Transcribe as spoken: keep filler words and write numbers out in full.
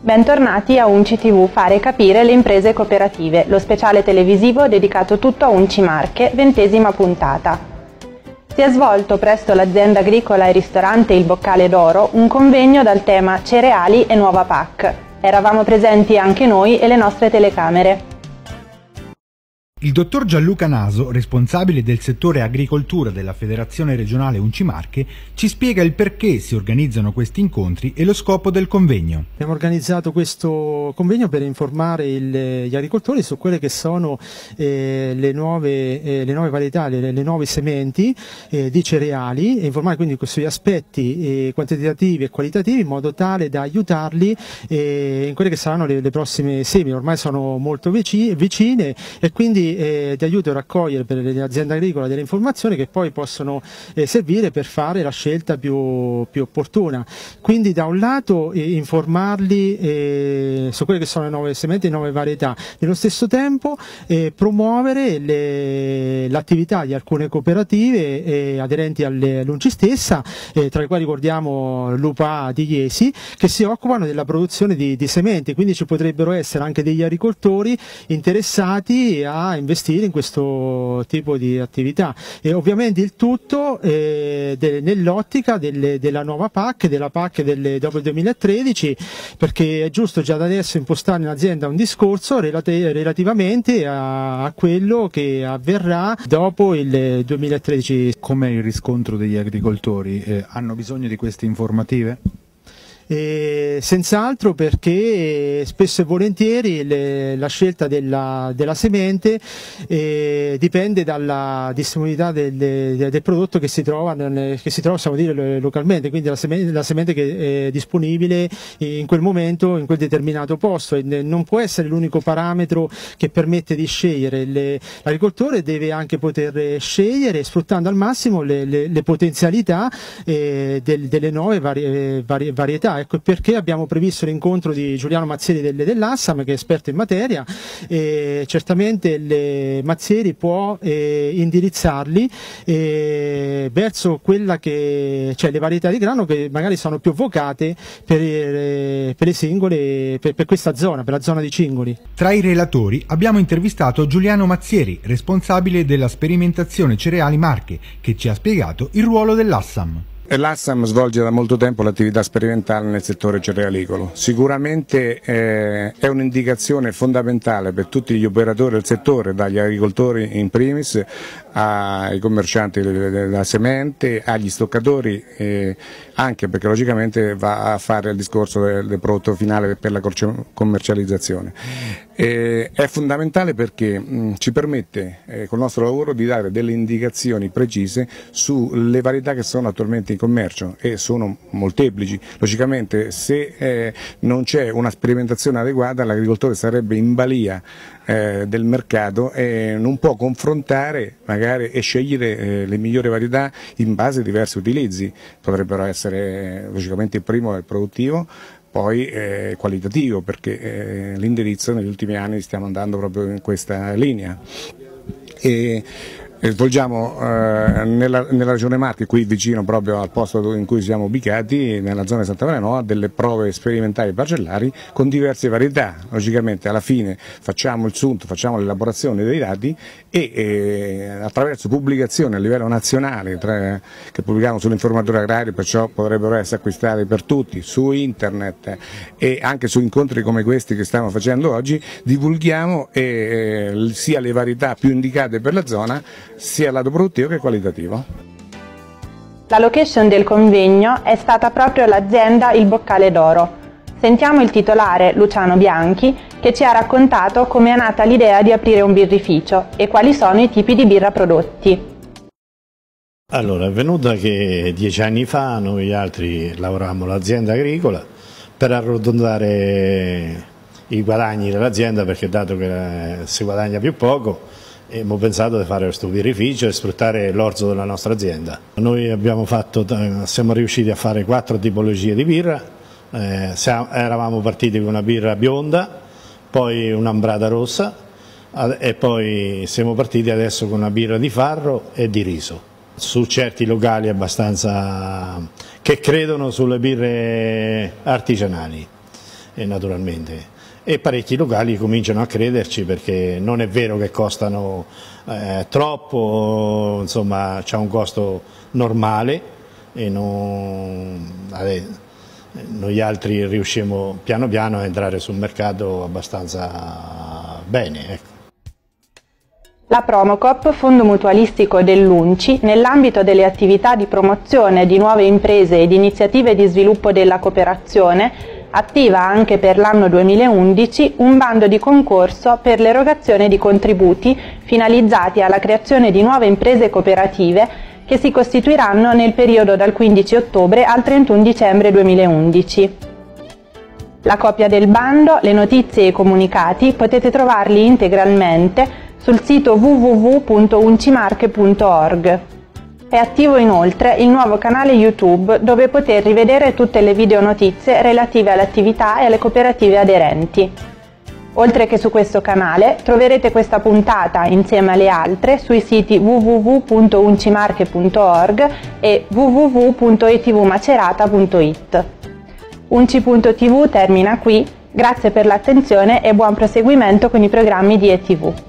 Bentornati a Unci tivù Fare capire le imprese cooperative, lo speciale televisivo dedicato tutto a Unci Marche, ventesima puntata. Si è svolto presso l'azienda agricola e ristorante Il Boccale d'Oro un convegno dal tema Cereali e nuova P A C. Eravamo presenti anche noi e le nostre telecamere. Il dottor Gianluca Naso, responsabile del settore agricoltura della Federazione Regionale Unci Marche, ci spiega il perché si organizzano questi incontri e lo scopo del convegno. Abbiamo organizzato questo convegno per informare il, gli agricoltori su quelle che sono eh, le, nuove, eh, le nuove varietà, le, le nuove sementi eh, di cereali, e informare quindi sugli aspetti eh, quantitativi e qualitativi in modo tale da aiutarli eh, in quelle che saranno le, le prossime semine. Ormai sono molto vicine, vicine e quindi Eh, di aiuto a raccogliere per le aziende agricole delle informazioni che poi possono eh, servire per fare la scelta più, più opportuna. Quindi da un lato eh, informarli eh, su quelle che sono le nuove sementi e nuove varietà, nello stesso tempo eh, promuovere l'attività di alcune cooperative eh, aderenti all'U N C I stessa, eh, tra le quali ricordiamo l'U P A di Iesi, che si occupano della produzione di, di sementi, quindi ci potrebbero essere anche degli agricoltori interessati a investire in questo tipo di attività, e ovviamente il tutto eh, nell'ottica della nuova P A C, della P A C delle, dopo il duemilatredici, perché è giusto già da adesso impostare in azienda un discorso relati relativamente a, a quello che avverrà dopo il duemilatredici. Com'è il riscontro degli agricoltori? Eh, hanno bisogno di queste informative? Eh, senz'altro, perché spesso e volentieri le, la scelta della, della semente eh, dipende dalla disponibilità del, del prodotto che si trova, nel, che si trova possiamo dire, localmente, quindi la semente, la semente che è disponibile in quel momento, in quel determinato posto, e non può essere l'unico parametro che permette di scegliere. L'agricoltore deve anche poter scegliere sfruttando al massimo le, le, le potenzialità eh, del, delle nuove vari, vari, varietà. Ecco perché abbiamo previsto l'incontro di Giuliano Mazzieri del, dell'Assam, che è esperto in materia, e certamente il Mazzieri può eh, indirizzarli eh, verso quella che, cioè le varietà di grano che magari sono più vocate per, eh, per le singole, per, per questa zona, per la zona di Cingoli. Tra i relatori abbiamo intervistato Giuliano Mazzieri, responsabile della sperimentazione Cereali Marche, che ci ha spiegato il ruolo dell'Assam. L'Assam svolge da molto tempo l'attività sperimentale nel settore cerealicolo. Sicuramente eh, è un'indicazione fondamentale per tutti gli operatori del settore, dagli agricoltori in primis ai commercianti della semente, agli stoccatori, eh, anche perché logicamente va a fare il discorso del, del prodotto finale per la commercializzazione. Eh, è fondamentale perché mh, ci permette eh, col nostro lavoro di dare delle indicazioni precise sulle varietà che sono attualmente in commercio, e sono molteplici. Logicamente se eh, non c'è una sperimentazione adeguata, l'agricoltore sarebbe in balia eh, del mercato e non può confrontare magari e scegliere eh, le migliori varietà in base a diversi utilizzi. Potrebbero essere eh, logicamente il primo è il produttivo, poi eh, qualitativo, perché eh, l'indirizzo negli ultimi anni stiamo andando proprio in questa linea. E, E svolgiamo eh, nella, nella regione Marche, qui vicino proprio al posto in cui siamo ubicati, nella zona di Santa Maria Nuova, delle prove sperimentali parcellari con diverse varietà. Logicamente alla fine facciamo il sunto, facciamo l'elaborazione dei dati e eh, attraverso pubblicazioni a livello nazionale tra, che pubblichiamo sull'informatore agrario, perciò potrebbero essere acquistati per tutti su internet e anche su incontri come questi che stiamo facendo oggi, divulghiamo eh, sia le varietà più indicate per la zona, sia lato produttivo che qualitativo. La location del convegno è stata proprio l'azienda Il Boccale d'Oro. Sentiamo il titolare, Luciano Bianchi, che ci ha raccontato come è nata l'idea di aprire un birrificio e quali sono i tipi di birra prodotti. Allora, è venuta che dieci anni fa noi altri lavoravamo all'azienda agricola per arrotondare i guadagni dell'azienda, perché dato che si guadagna più poco, abbiamo pensato di fare questo birrificio e sfruttare l'orzo della nostra azienda. Noi abbiamo fatto, siamo riusciti a fare quattro tipologie di birra, eh, siamo, eravamo partiti con una birra bionda, poi un'ambrata rossa e poi siamo partiti adesso con una birra di farro e di riso. Su certi locali abbastanza che credono sulle birre artigianali. eh, naturalmente. E parecchi locali cominciano a crederci, perché non è vero che costano eh, troppo, insomma c'è un costo normale e non, vabbè, noi altri riusciamo piano piano a entrare sul mercato abbastanza bene. Ecco. La Promocop, fondo mutualistico dell'U N C I, nell'ambito delle attività di promozione di nuove imprese ed iniziative di sviluppo della cooperazione, attiva anche per l'anno duemilaundici un bando di concorso per l'erogazione di contributi finalizzati alla creazione di nuove imprese cooperative che si costituiranno nel periodo dal quindici ottobre al trentuno dicembre duemilaundici. La copia del bando, le notizie e i comunicati potete trovarli integralmente sul sito w w w punto uncimarche punto org. È attivo inoltre il nuovo canale YouTube, dove poter rivedere tutte le video notizie relative alle attività e alle cooperative aderenti. Oltre che su questo canale troverete questa puntata insieme alle altre sui siti w w w punto uncimarche punto org e w w w punto e t v macerata punto i t. Unci punto t v termina qui, grazie per l'attenzione e buon proseguimento con i programmi di E T V.